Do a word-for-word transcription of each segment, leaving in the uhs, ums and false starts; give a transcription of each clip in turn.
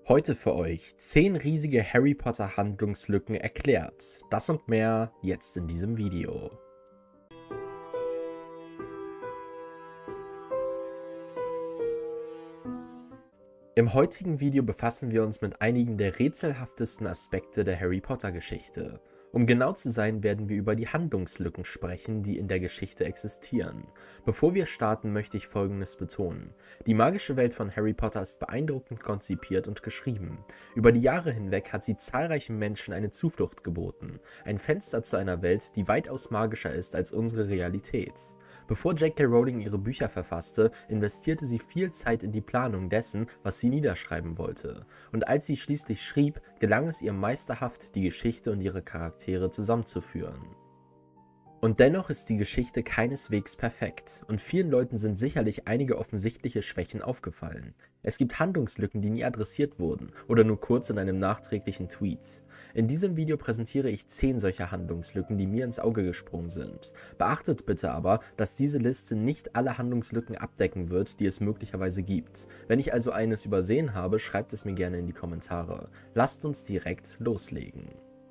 Heute für euch zehn riesige Harry Potter Handlungslücken erklärt. Das und mehr jetzt in diesem Video. Im heutigen Video befassen wir uns mit einigen der rätselhaftesten Aspekte der Harry Potter Geschichte. Um genau zu sein, werden wir über die Handlungslücken sprechen, die in der Geschichte existieren. Bevor wir starten, möchte ich Folgendes betonen. Die magische Welt von Harry Potter ist beeindruckend konzipiert und geschrieben. Über die Jahre hinweg hat sie zahlreichen Menschen eine Zuflucht geboten. Ein Fenster zu einer Welt, die weitaus magischer ist als unsere Realität. Bevor J K Rowling ihre Bücher verfasste, investierte sie viel Zeit in die Planung dessen, was sie niederschreiben wollte. Und als sie schließlich schrieb, gelang es ihr meisterhaft, die Geschichte und ihre Charaktere zusammenzuführen. Und dennoch ist die Geschichte keineswegs perfekt und vielen Leuten sind sicherlich einige offensichtliche Schwächen aufgefallen. Es gibt Handlungslücken, die nie adressiert wurden oder nur kurz in einem nachträglichen Tweet. In diesem Video präsentiere ich zehn solcher Handlungslücken, die mir ins Auge gesprungen sind. Beachtet bitte aber, dass diese Liste nicht alle Handlungslücken abdecken wird, die es möglicherweise gibt. Wenn ich also eines übersehen habe, schreibt es mir gerne in die Kommentare. Lasst uns direkt loslegen.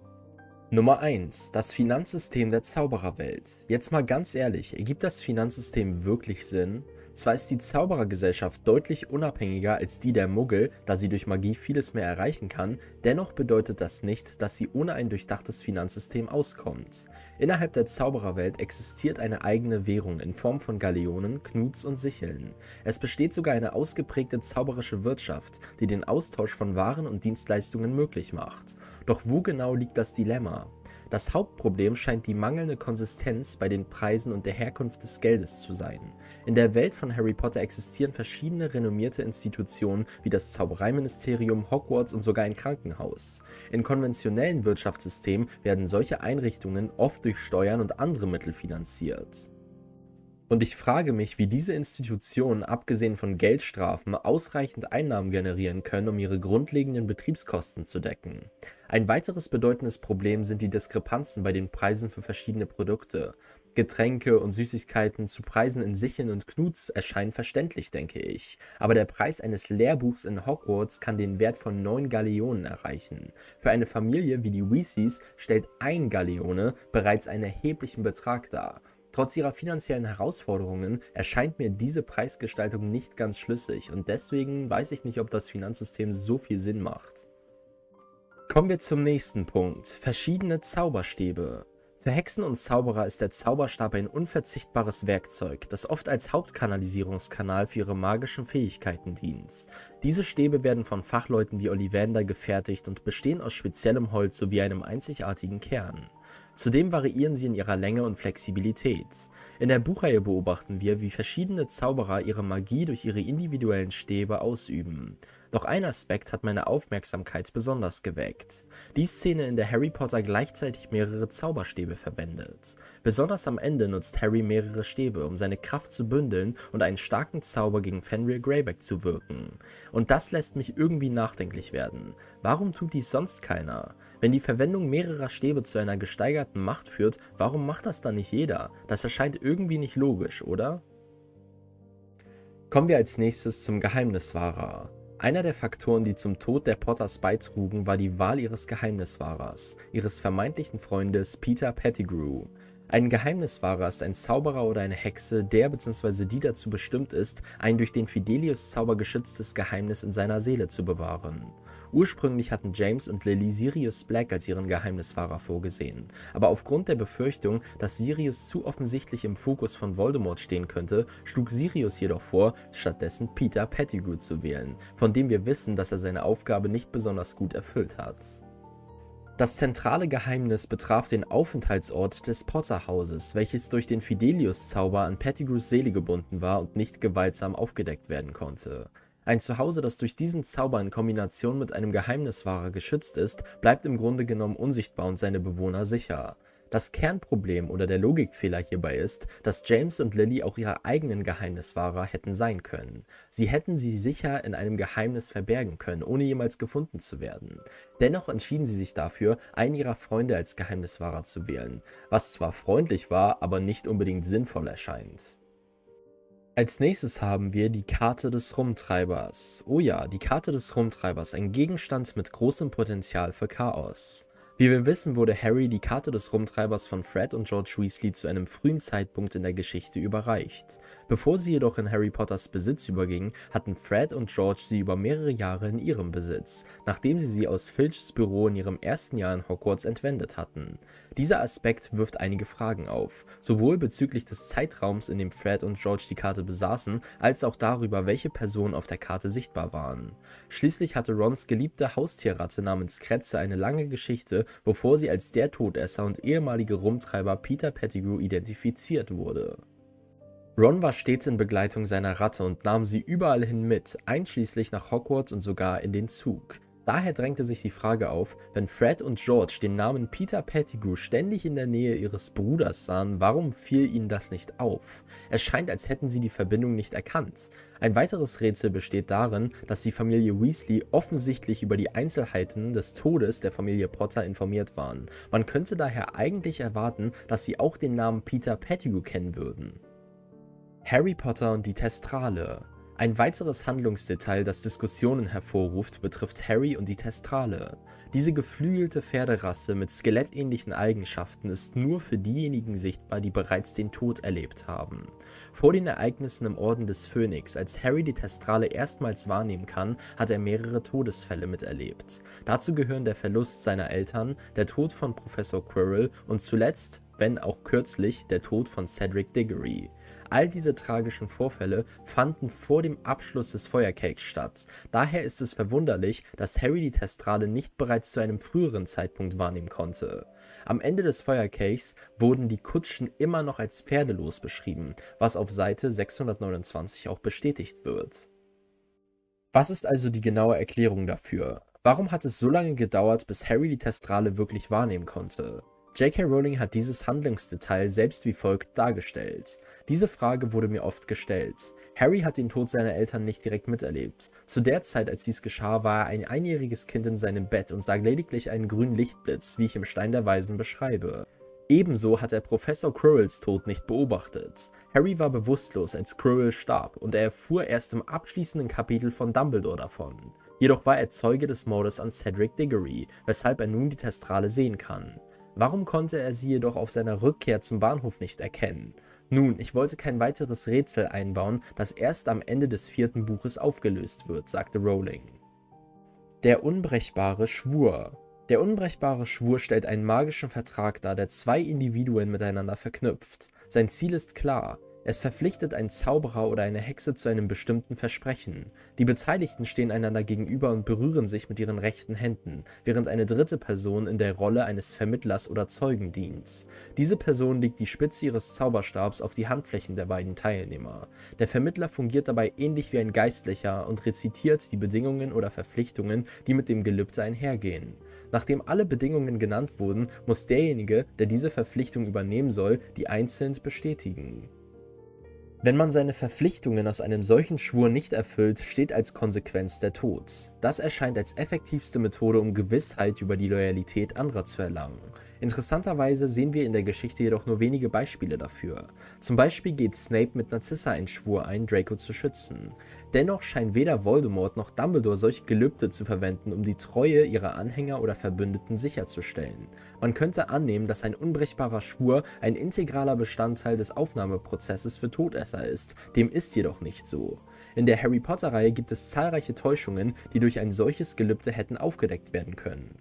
Nummer eins. Das Finanzsystem der Zaubererwelt. Jetzt mal ganz ehrlich, ergibt das Finanzsystem wirklich Sinn? Zwar ist die Zauberergesellschaft deutlich unabhängiger als die der Muggel, da sie durch Magie vieles mehr erreichen kann, dennoch bedeutet das nicht, dass sie ohne ein durchdachtes Finanzsystem auskommt. Innerhalb der Zaubererwelt existiert eine eigene Währung in Form von Galeonen, Knuts und Sicheln. Es besteht sogar eine ausgeprägte zauberische Wirtschaft, die den Austausch von Waren und Dienstleistungen möglich macht. Doch wo genau liegt das Dilemma? Das Hauptproblem scheint die mangelnde Konsistenz bei den Preisen und der Herkunft des Geldes zu sein. In der Welt von Harry Potter existieren verschiedene renommierte Institutionen wie das Zaubereiministerium, Hogwarts und sogar ein Krankenhaus. In konventionellen Wirtschaftssystemen werden solche Einrichtungen oft durch Steuern und andere Mittel finanziert. Und ich frage mich, wie diese Institutionen abgesehen von Geldstrafen ausreichend Einnahmen generieren können, um ihre grundlegenden Betriebskosten zu decken. Ein weiteres bedeutendes Problem sind die Diskrepanzen bei den Preisen für verschiedene Produkte. Getränke und Süßigkeiten zu Preisen in Sicheln und Knuts erscheinen verständlich, denke ich. Aber der Preis eines Lehrbuchs in Hogwarts kann den Wert von neun Galeonen erreichen. Für eine Familie wie die Weasleys stellt ein Galeone bereits einen erheblichen Betrag dar. Trotz ihrer finanziellen Herausforderungen erscheint mir diese Preisgestaltung nicht ganz schlüssig und deswegen weiß ich nicht, ob das Finanzsystem so viel Sinn macht. Kommen wir zum nächsten Punkt. Verschiedene Zauberstäbe. Für Hexen und Zauberer ist der Zauberstab ein unverzichtbares Werkzeug, das oft als Hauptkanalisierungskanal für ihre magischen Fähigkeiten dient. Diese Stäbe werden von Fachleuten wie Ollivander gefertigt und bestehen aus speziellem Holz sowie einem einzigartigen Kern. Zudem variieren sie in ihrer Länge und Flexibilität. In der Buchreihe beobachten wir, wie verschiedene Zauberer ihre Magie durch ihre individuellen Stäbe ausüben. Doch ein Aspekt hat meine Aufmerksamkeit besonders geweckt. Die Szene, in der Harry Potter gleichzeitig mehrere Zauberstäbe verwendet. Besonders am Ende nutzt Harry mehrere Stäbe, um seine Kraft zu bündeln und einen starken Zauber gegen Fenrir Greyback zu wirken. Und das lässt mich irgendwie nachdenklich werden. Warum tut dies sonst keiner? Wenn die Verwendung mehrerer Stäbe zu einer gesteigerten Macht führt, warum macht das dann nicht jeder? Das erscheint irgendwie nicht logisch, oder? Kommen wir als nächstes zum Geheimniswahrer. Einer der Faktoren, die zum Tod der Potters beitrugen, war die Wahl ihres Geheimniswahrers, ihres vermeintlichen Freundes Peter Pettigrew. Ein Geheimniswahrer ist ein Zauberer oder eine Hexe, der bzw. die dazu bestimmt ist, ein durch den Fidelius-Zauber geschütztes Geheimnis in seiner Seele zu bewahren. Ursprünglich hatten James und Lily Sirius Black als ihren Geheimniswahrer vorgesehen, aber aufgrund der Befürchtung, dass Sirius zu offensichtlich im Fokus von Voldemort stehen könnte, schlug Sirius jedoch vor, stattdessen Peter Pettigrew zu wählen, von dem wir wissen, dass er seine Aufgabe nicht besonders gut erfüllt hat. Das zentrale Geheimnis betraf den Aufenthaltsort des Potter-Hauses, welches durch den Fidelius-Zauber an Pettigrews Seele gebunden war und nicht gewaltsam aufgedeckt werden konnte. Ein Zuhause, das durch diesen Zauber in Kombination mit einem Geheimniswahrer geschützt ist, bleibt im Grunde genommen unsichtbar und seine Bewohner sicher. Das Kernproblem oder der Logikfehler hierbei ist, dass James und Lily auch ihre eigenen Geheimniswahrer hätten sein können. Sie hätten sie sicher in einem Geheimnis verbergen können, ohne jemals gefunden zu werden. Dennoch entschieden sie sich dafür, einen ihrer Freunde als Geheimniswahrer zu wählen, was zwar freundlich war, aber nicht unbedingt sinnvoll erscheint. Als nächstes haben wir die Karte des Rumtreibers. Oh ja, die Karte des Rumtreibers, ein Gegenstand mit großem Potenzial für Chaos. Wie wir wissen, wurde Harry die Karte des Rumtreibers von Fred und George Weasley zu einem frühen Zeitpunkt in der Geschichte überreicht. Bevor sie jedoch in Harry Potters Besitz überging, hatten Fred und George sie über mehrere Jahre in ihrem Besitz, nachdem sie sie aus Filchs Büro in ihrem ersten Jahr in Hogwarts entwendet hatten. Dieser Aspekt wirft einige Fragen auf, sowohl bezüglich des Zeitraums, in dem Fred und George die Karte besaßen, als auch darüber, welche Personen auf der Karte sichtbar waren. Schließlich hatte Rons geliebte Haustierratte namens Kretze eine lange Geschichte, bevor sie als der Todesser und ehemalige Rumtreiber Peter Pettigrew identifiziert wurde. Ron war stets in Begleitung seiner Ratte und nahm sie überall hin mit, einschließlich nach Hogwarts und sogar in den Zug. Daher drängte sich die Frage auf, wenn Fred und George den Namen Peter Pettigrew ständig in der Nähe ihres Bruders sahen, warum fiel ihnen das nicht auf? Es scheint, als hätten sie die Verbindung nicht erkannt. Ein weiteres Rätsel besteht darin, dass die Familie Weasley offensichtlich über die Einzelheiten des Todes der Familie Potter informiert waren. Man könnte daher eigentlich erwarten, dass sie auch den Namen Peter Pettigrew kennen würden. Harry Potter und die Thestrale. Ein weiteres Handlungsdetail, das Diskussionen hervorruft, betrifft Harry und die Thestrale. Diese geflügelte Pferderasse mit skelettähnlichen Eigenschaften ist nur für diejenigen sichtbar, die bereits den Tod erlebt haben. Vor den Ereignissen im Orden des Phönix, als Harry die Thestrale erstmals wahrnehmen kann, hat er mehrere Todesfälle miterlebt. Dazu gehören der Verlust seiner Eltern, der Tod von Professor Quirrell und zuletzt, wenn auch kürzlich, der Tod von Cedric Diggory. All diese tragischen Vorfälle fanden vor dem Abschluss des Feuerkelchs statt. Daher ist es verwunderlich, dass Harry die Thestrale nicht bereits zu einem früheren Zeitpunkt wahrnehmen konnte. Am Ende des Feuerkelchs wurden die Kutschen immer noch als pferdelos beschrieben, was auf Seite sechshundertneunundzwanzig auch bestätigt wird. Was ist also die genaue Erklärung dafür? Warum hat es so lange gedauert, bis Harry die Thestrale wirklich wahrnehmen konnte? J K Rowling hat dieses Handlungsdetail selbst wie folgt dargestellt. Diese Frage wurde mir oft gestellt. Harry hat den Tod seiner Eltern nicht direkt miterlebt. Zu der Zeit, als dies geschah, war er ein einjähriges Kind in seinem Bett und sah lediglich einen grünen Lichtblitz, wie ich im Stein der Weisen beschreibe. Ebenso hat er Professor Quirrells Tod nicht beobachtet. Harry war bewusstlos, als Quirrell starb, und er erfuhr erst im abschließenden Kapitel von Dumbledore davon. Jedoch war er Zeuge des Mordes an Cedric Diggory, weshalb er nun die Thestrale sehen kann. Warum konnte er sie jedoch auf seiner Rückkehr zum Bahnhof nicht erkennen? Nun, ich wollte kein weiteres Rätsel einbauen, das erst am Ende des vierten Buches aufgelöst wird, sagte Rowling. Der unbrechbare Schwur. Der unbrechbare Schwur stellt einen magischen Vertrag dar, der zwei Individuen miteinander verknüpft. Sein Ziel ist klar. Es verpflichtet einen Zauberer oder eine Hexe zu einem bestimmten Versprechen. Die Beteiligten stehen einander gegenüber und berühren sich mit ihren rechten Händen, während eine dritte Person in der Rolle eines Vermittlers oder Zeugen dient. Diese Person legt die Spitze ihres Zauberstabs auf die Handflächen der beiden Teilnehmer. Der Vermittler fungiert dabei ähnlich wie ein Geistlicher und rezitiert die Bedingungen oder Verpflichtungen, die mit dem Gelübde einhergehen. Nachdem alle Bedingungen genannt wurden, muss derjenige, der diese Verpflichtung übernehmen soll, die einzeln bestätigen. Wenn man seine Verpflichtungen aus einem solchen Schwur nicht erfüllt, steht als Konsequenz der Tod. Das erscheint als effektivste Methode, um Gewissheit über die Loyalität anderer zu erlangen. Interessanterweise sehen wir in der Geschichte jedoch nur wenige Beispiele dafür. Zum Beispiel geht Snape mit Narcissa einen Schwur ein, Draco zu schützen. Dennoch scheint weder Voldemort noch Dumbledore solche Gelübde zu verwenden, um die Treue ihrer Anhänger oder Verbündeten sicherzustellen. Man könnte annehmen, dass ein unbrechbarer Schwur ein integraler Bestandteil des Aufnahmeprozesses für Todesser ist, dem ist jedoch nicht so. In der Harry Potter-Reihe gibt es zahlreiche Täuschungen, die durch ein solches Gelübde hätten aufgedeckt werden können.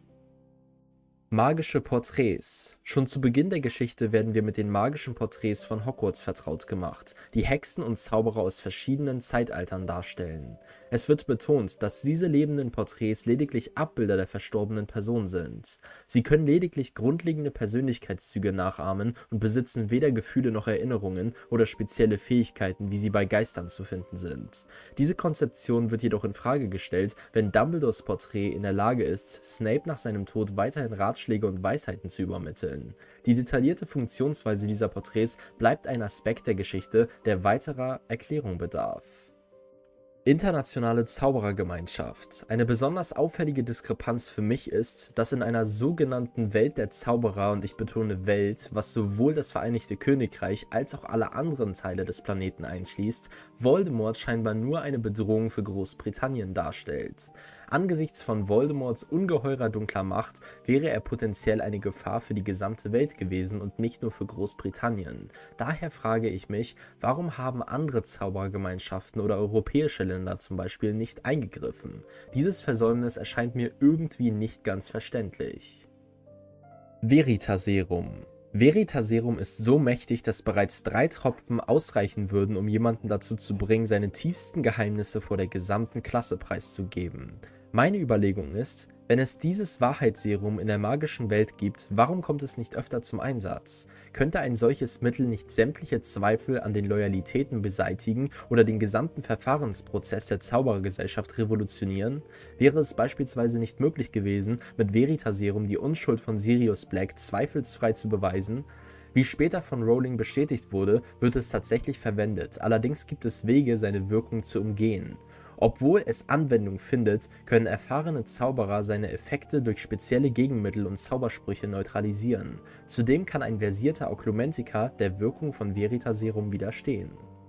Magische Porträts. Schon zu Beginn der Geschichte werden wir mit den magischen Porträts von Hogwarts vertraut gemacht, die Hexen und Zauberer aus verschiedenen Zeitaltern darstellen. Es wird betont, dass diese lebenden Porträts lediglich Abbilder der verstorbenen Person sind. Sie können lediglich grundlegende Persönlichkeitszüge nachahmen und besitzen weder Gefühle noch Erinnerungen oder spezielle Fähigkeiten, wie sie bei Geistern zu finden sind. Diese Konzeption wird jedoch in Frage gestellt, wenn Dumbledores Porträt in der Lage ist, Snape nach seinem Tod weiterhin Ratschläge und Weisheiten zu übermitteln. Die detaillierte Funktionsweise dieser Porträts bleibt ein Aspekt der Geschichte, der weiterer Erklärung bedarf. Internationale Zauberergemeinschaft. Eine besonders auffällige Diskrepanz für mich ist, dass in einer sogenannten Welt der Zauberer, und ich betone Welt, was sowohl das Vereinigte Königreich als auch alle anderen Teile des Planeten einschließt, Voldemort scheinbar nur eine Bedrohung für Großbritannien darstellt. Angesichts von Voldemorts ungeheurer dunkler Macht wäre er potenziell eine Gefahr für die gesamte Welt gewesen und nicht nur für Großbritannien. Daher frage ich mich, warum haben andere Zauberergemeinschaften oder europäische Länder zum Beispiel nicht eingegriffen? Dieses Versäumnis erscheint mir irgendwie nicht ganz verständlich. Veritaserum. Veritaserum ist so mächtig, dass bereits drei Tropfen ausreichen würden, um jemanden dazu zu bringen, seine tiefsten Geheimnisse vor der gesamten Klasse preiszugeben. Meine Überlegung ist, wenn es dieses Wahrheitsserum in der magischen Welt gibt, warum kommt es nicht öfter zum Einsatz? Könnte ein solches Mittel nicht sämtliche Zweifel an den Loyalitäten beseitigen oder den gesamten Verfahrensprozess der Zauberergesellschaft revolutionieren? Wäre es beispielsweise nicht möglich gewesen, mit Veritaserum die Unschuld von Sirius Black zweifelsfrei zu beweisen? Wie später von Rowling bestätigt wurde, wird es tatsächlich verwendet, allerdings gibt es Wege, seine Wirkung zu umgehen. Obwohl es Anwendung findet, können erfahrene Zauberer seine Effekte durch spezielle Gegenmittel und Zaubersprüche neutralisieren. Zudem kann ein versierter Oklumentiker der Wirkung von Veritaserum widerstehen.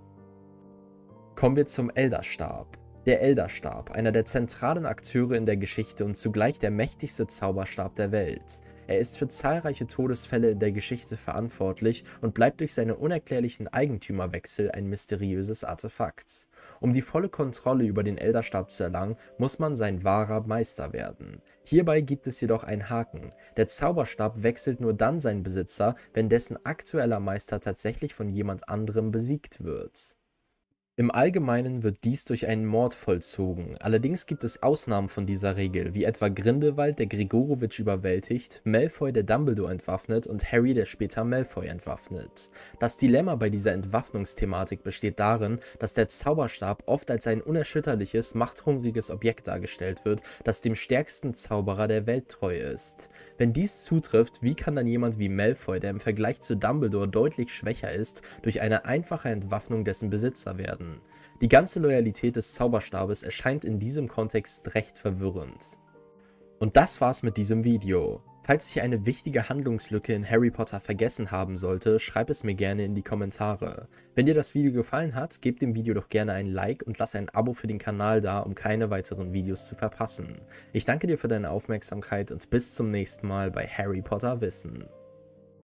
Kommen wir zum Elderstab. Der Elderstab, einer der zentralen Akteure in der Geschichte und zugleich der mächtigste Zauberstab der Welt. Er ist für zahlreiche Todesfälle in der Geschichte verantwortlich und bleibt durch seine unerklärlichen Eigentümerwechsel ein mysteriöses Artefakt. Um die volle Kontrolle über den Elderstab zu erlangen, muss man sein wahrer Meister werden. Hierbei gibt es jedoch einen Haken. Der Zauberstab wechselt nur dann seinen Besitzer, wenn dessen aktueller Meister tatsächlich von jemand anderem besiegt wird. Im Allgemeinen wird dies durch einen Mord vollzogen, allerdings gibt es Ausnahmen von dieser Regel, wie etwa Grindelwald, der Gregorowitsch überwältigt, Malfoy, der Dumbledore entwaffnet und Harry, der später Malfoy entwaffnet. Das Dilemma bei dieser Entwaffnungsthematik besteht darin, dass der Zauberstab oft als ein unerschütterliches, machthungriges Objekt dargestellt wird, das dem stärksten Zauberer der Welt treu ist. Wenn dies zutrifft, wie kann dann jemand wie Malfoy, der im Vergleich zu Dumbledore deutlich schwächer ist, durch eine einfache Entwaffnung dessen Besitzer werden? Die ganze Loyalität des Zauberstabes erscheint in diesem Kontext recht verwirrend. Und das war's mit diesem Video. Falls ich eine wichtige Handlungslücke in Harry Potter vergessen haben sollte, schreib es mir gerne in die Kommentare. Wenn dir das Video gefallen hat, gebt dem Video doch gerne ein Like und lass ein Abo für den Kanal da, um keine weiteren Videos zu verpassen. Ich danke dir für deine Aufmerksamkeit und bis zum nächsten Mal bei Harry Potter Wissen.